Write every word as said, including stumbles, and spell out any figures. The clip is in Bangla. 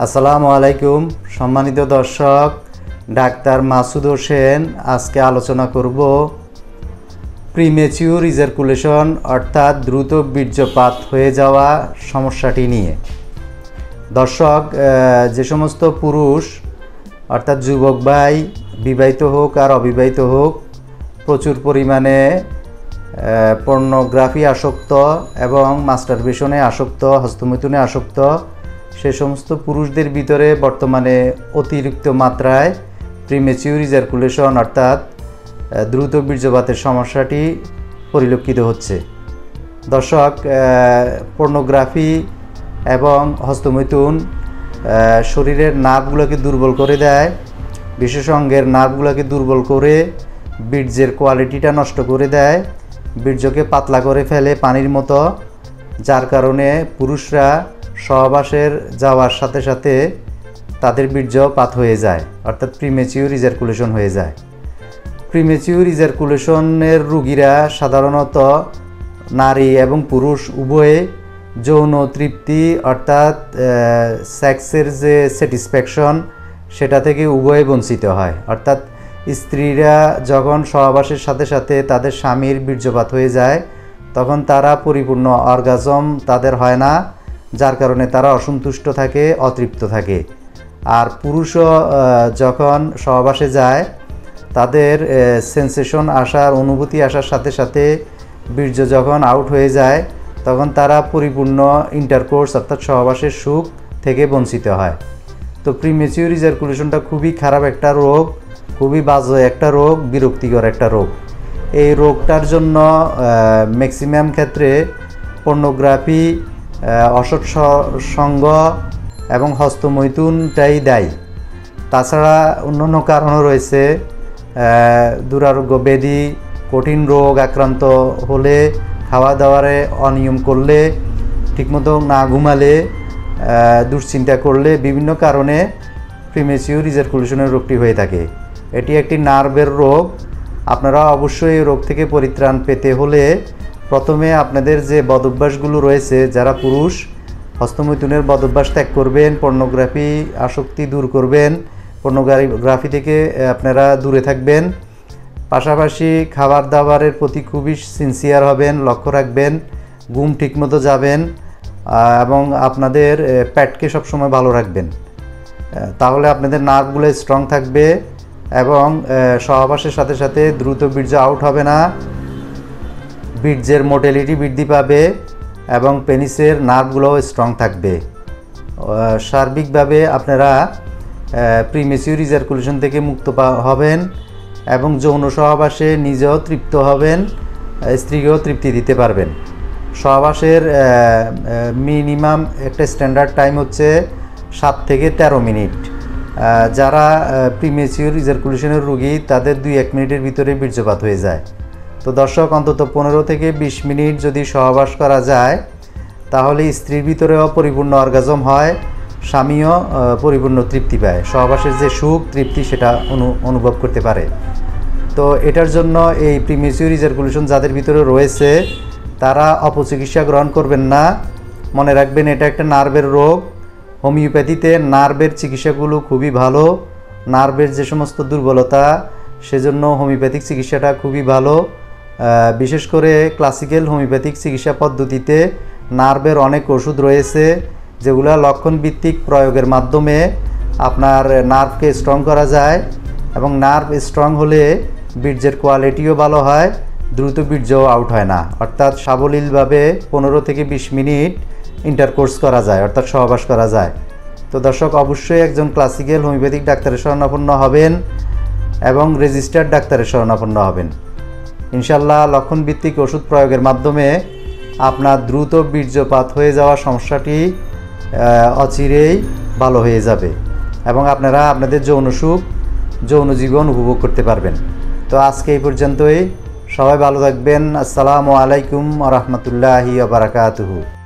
আসসালামু আলাইকুম সম্মানিত দর্শক, ডাক্তার মাসুদ হোসেন আজকে আলোচনা করব প্রিমেচিউর ইজাকুলেশন অর্থাৎ দ্রুত বীর্যপাত হয়ে যাওয়া সমস্যাটি নিয়ে। দর্শক, যে সমস্ত পুরুষ অর্থাৎ যুবক ভাই বিবাহিত হোক আর অবিবাহিত হোক প্রচুর পরিমাণে পর্নোগ্রাফি আসক্ত এবং মাস্টারবেশনে আসক্ত, হস্তমৈথুনে আসক্ত, সে সমস্ত পুরুষদের ভিতরে বর্তমানে অতিরিক্ত মাত্রায় প্রিমেচিউর ইজাকুলেশন অর্থাৎ দ্রুত বীর্যপাতের সমস্যাটি পরিলক্ষিত হচ্ছে। দর্শক, পর্নোগ্রাফি এবং হস্তমৈথুন শরীরের নার্ভগুলোকে দুর্বল করে দেয়, বিশেষ অঙ্গের নার্ভগুলোকে দুর্বল করে বীর্যের কোয়ালিটিটা নষ্ট করে দেয়, বীর্যকে পাতলা করে ফেলে পানির মতো, যার কারণে পুরুষরা সহবাসের যাওয়ার সাথে সাথে তাদের বীর্যপাত হয়ে যায় অর্থাৎ প্রিমেচিউর ইজাকুলেশন হয়ে যায়। প্রিমেচিউর ইজাকুলেশনের রোগীরা সাধারণত নারী এবং পুরুষ উভয়ে যৌন তৃপ্তি অর্থাৎ সেক্সের যে স্যাটিসফ্যাকশন সেটা থেকে উভয়ে বঞ্চিত হয়। অর্থাৎ স্ত্রীরা যখন সহবাসের সাথে সাথে তাদের স্বামীর বীর্যপাত হয়ে যায় তখন তারা পরিপূর্ণ অর্গাজম তাদের হয় না, যার কারণে তারা অসন্তুষ্ট থাকে, অতৃপ্ত থাকে। আর পুরুষও যখন সহবাসে যায় তাদের সেন্সেশন আসার, অনুভূতি আসার সাথে সাথে বীর্য যখন আউট হয়ে যায় তখন তারা পরিপূর্ণ ইন্টারকোর্স অর্থাৎ সহবাসের সুখ থেকে বঞ্চিত হয়। তো প্রিমেচিউর ইজাকুলেশনটা খুবই খারাপ একটা রোগ, খুবই বাজে একটা রোগ, বিরক্তিকর একটা রোগ। এই রোগটার জন্য ম্যাক্সিমাম ক্ষেত্রে পর্নোগ্রাফি, অসৎ সঙ্গ এবং হস্তমৈথুনটাই দায়ী। তাছাড়া অন্যান্য কারণও রয়েছে, দুরারোগ্য ব্যাধি, কঠিন রোগ আক্রান্ত হলে, খাওয়া দাওয়ারে অনিয়ম করলে, ঠিকমতো না ঘুমালে, দুশ্চিন্তা করলে, বিভিন্ন কারণে প্রিমেচিউর ইজাকুলেশনের রোগটি হয়ে থাকে। এটি একটি নার্ভের রোগ। আপনারা অবশ্যই এই রোগ থেকে পরিত্রাণ পেতে হলে প্রথমে আপনাদের যে বদভ্যাসগুলো রয়েছে, যারা পুরুষ হস্তমৈথুনের বদভ্যাস ত্যাগ করবেন, পর্নোগ্রাফি আসক্তি দূর করবেন, পর্নোগ্রাফি থেকে আপনারা দূরে থাকবেন। পাশাপাশি খাবার দাবারের প্রতি খুবই সিনসিয়ার হবেন, লক্ষ্য রাখবেন, ঘুম ঠিকমতো যাবেন এবং আপনাদের পেটকে সবসময় ভালো রাখবেন। তাহলে আপনাদের নার্ভগুলো স্ট্রং থাকবে এবং সহবাসের সাথে সাথে দ্রুত বীর্য আউট হবে না, বীর্যের মোটেলিটি বৃদ্ধি পাবে এবং পেনিসের নার্ভগুলোও স্ট্রং থাকবে। সার্বিকভাবে আপনারা প্রিমেচিউর ইজাকুলেশন থেকে মুক্ত হবেন এবং যৌন সহবাসে নিজেও তৃপ্ত হবেন, স্ত্রীকেও তৃপ্তি দিতে পারবেন। সহবাসের মিনিমাম একটা স্ট্যান্ডার্ড টাইম হচ্ছে সাত থেকে তেরো মিনিট। যারা প্রিমেচিউর ইজাকুলেশনের রোগী তাদের দুই এক মিনিটের ভিতরে বীর্যপাত হয়ে যায়। তো দর্শক, অন্তত পনেরো থেকে বিশ মিনিট যদি সহবাস করা যায় তাহলে স্ত্রীর ভিতরেও পরিপূর্ণ অর্গাজম হয়, স্বামীও পরিপূর্ণ তৃপ্তি পায়, সহবাসের যে সুখ তৃপ্তি সেটা অনু অনুভব করতে পারে। তো এটার জন্য এই প্রিমেচিউর ইজাকুলেশন যাদের ভিতরে রয়েছে তারা অপচিকিৎসা গ্রহণ করবেন না। মনে রাখবেন, এটা একটা নার্ভের রোগ। হোমিওপ্যাথিতে নার্ভের চিকিৎসাগুলো খুবই ভালো। নার্ভের যে সমস্ত দুর্বলতা, সেজন্য হোমিওপ্যাথিক চিকিৎসাটা খুবই ভালো। বিশেষ করে ক্লাসিক্যাল হোমিওপ্যাথিক চিকিৎসা পদ্ধতিতে নার্ভের অনেক ওষুধ রয়েছে যেগুলো লক্ষণভিত্তিক প্রয়োগের মাধ্যমে আপনার নার্ভকে স্ট্রং করা যায় এবং নার্ভ স্ট্রং হলে বীর্যের কোয়ালিটিও ভালো হয়, দ্রুত বীর্যও আউট হয় না, অর্থাৎ সাবলীলভাবে পনেরো থেকে বিশ মিনিট ইন্টারকোর্স করা যায় অর্থাৎ সহবাস করা যায়। তো দর্শক, অবশ্যই একজন ক্লাসিক্যাল হোমিওপ্যাথিক ডাক্তারের শরণাপন্ন হবেন এবং রেজিস্টার্ড ডাক্তারের শরণাপন্ন হবেন। ইনশাল্লাহ লক্ষণভিত্তিক ওষুধ প্রয়োগের মাধ্যমে আপনার দ্রুত বীর্যপাত হয়ে যাওয়া সমস্যাটি অচিরেই ভালো হয়ে যাবে এবং আপনারা আপনাদের যৌন সুখ, যৌন জীবন উপভোগ করতে পারবেন। তো আজকে এই পর্যন্তই। সবাই ভালো থাকবেন। আসসালামু আলাইকুম ওয়া রাহমাতুল্লাহি ওয়া বারাকাতুহু।